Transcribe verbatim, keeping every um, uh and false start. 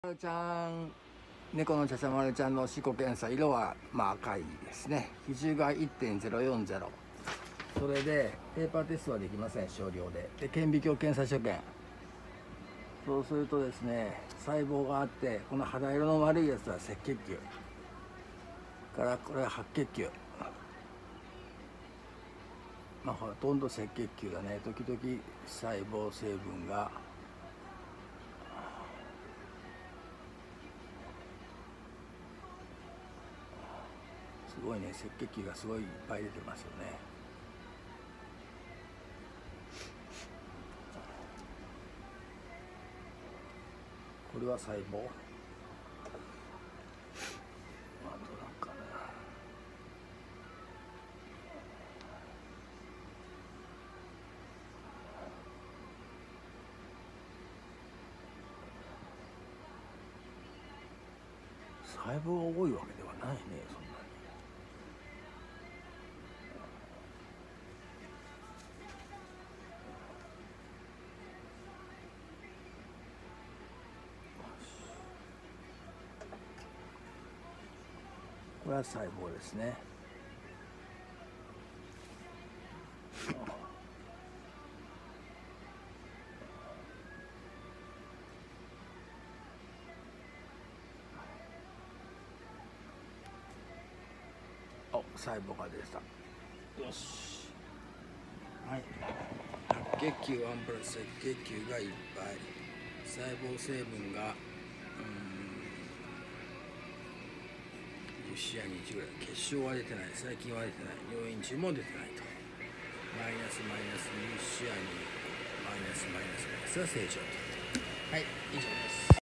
まるちゃん、猫のちゃちゃまるちゃんの歯科検査、色はまあ赤いですね。比重が いってんゼロよんゼロ。それでペーパーテストはできません、少量で。で顕微鏡検査所見、そうするとですね、細胞があって、この肌色の悪いやつは赤血球からこれは白血球、まあほとんど赤血球だね。時々細胞成分がすごいね、赤血球がすごいいっぱい出てますよね。これは細胞、あとなんかな、細胞が多いわけではないね、そんなに。これは細胞ですね。お、細胞が出た。よし。はい。白血球ワンプラス赤血球がいっぱい。細胞成分がじゅうしあにいちぐらい。血小は出てない、細菌は出てない、尿因中も出てないと。マイナスマイナスにじゅうしあにマイナスマイナスマイナスが正常と。はい、以上です。